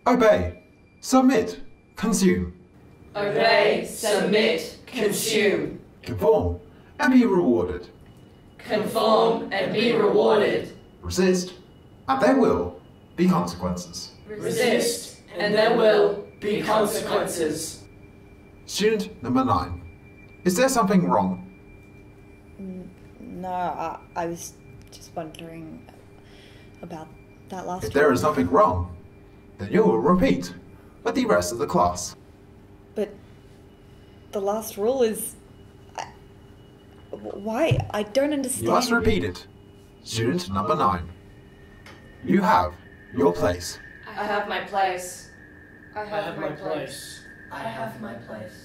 Obey. Submit. Consume. Obey, submit, consume. Conform and be rewarded. Conform and be rewarded. Resist and there will be consequences. Resist and there will be consequences. Student number 9. Is there something wrong? No, I was just wondering about that last If there is nothing wrong, then you will repeat with the rest of the class. But the last rule is... Why? I don't understand. You must repeat it. Student number 9. You have your place. I have my place. I have my place. I have my place.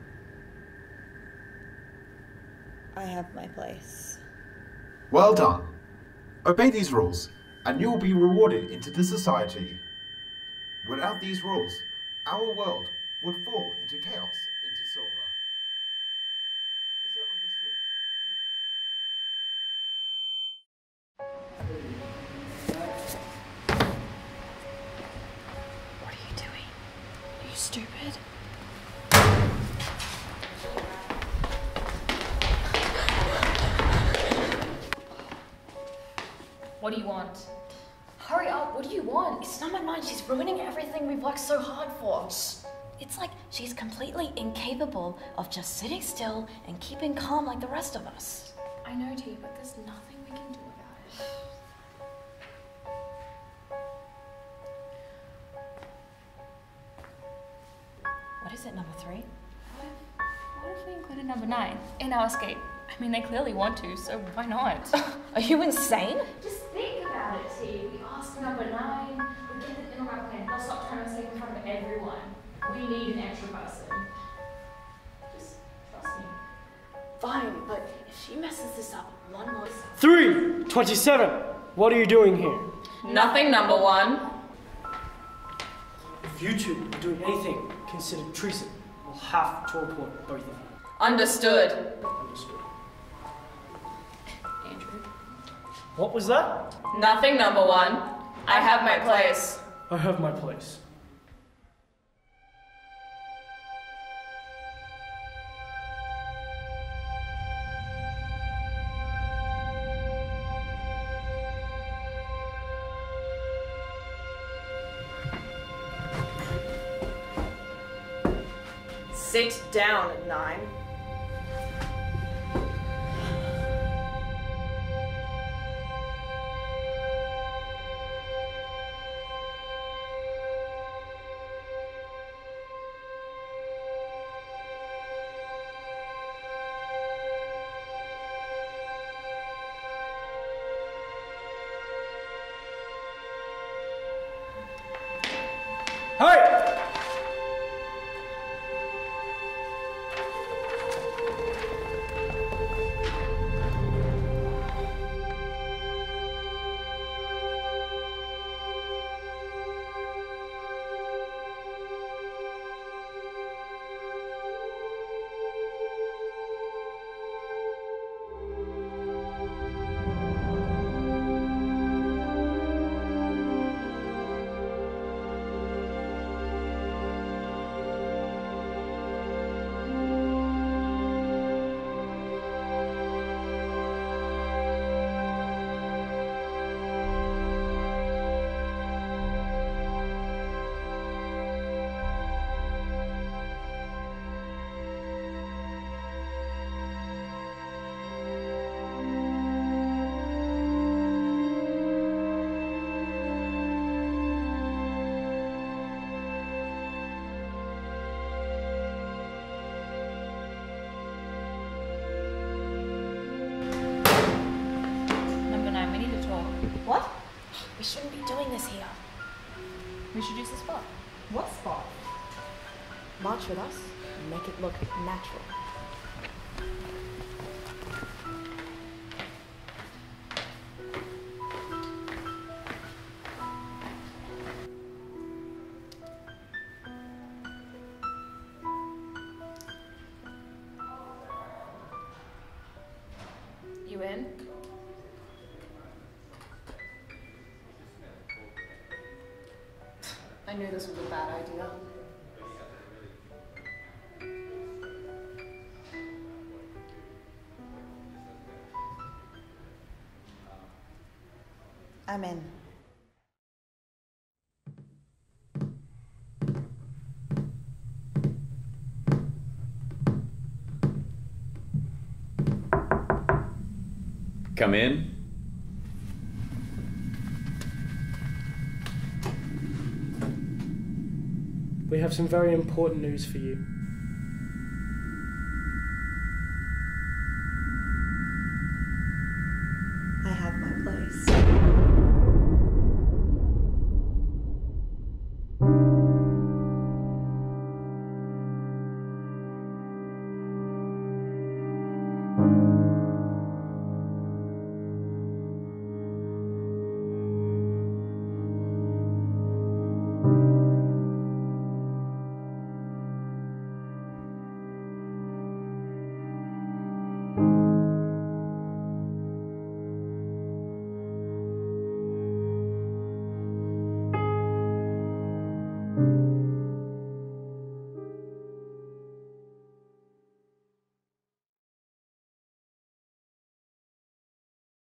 I have my place. Well done. Obey these rules, and you will be rewarded into the society. Without these rules, our world would fall into chaos, into silver. Is that understood, students? What are you doing? Are you stupid? What do you want? Hurry up, what do you want? It's number 9, she's ruining everything we've worked so hard for. It's like she's completely incapable of just sitting still and keeping calm like the rest of us. I know, T, but there's nothing we can do about it. What is it, number 3? What if we included number 9 in our escape? I mean, they clearly want to, so why not? Are you insane? Just think about it, T. We ask for number 9, we get it in our plan, they'll stop trying to escape in front of everyone. We need an extra person. Just trust me. Fine, but if she messes this up one more time... 327. What are you doing here? Nothing, number 1. If you two are doing anything considered treason, we'll have to report both of you. Understood. Understood. Andrew. What was that? Nothing, number 1. I have my place. I have my place. Sit down, 9. Hey! Number 9, we need to talk. What? We shouldn't be doing this here. We should use the spot. What spot? March with us and make it look natural. You in? I I knew this was a bad idea. I'm in. Come in. We have some very important news for you. I have my place.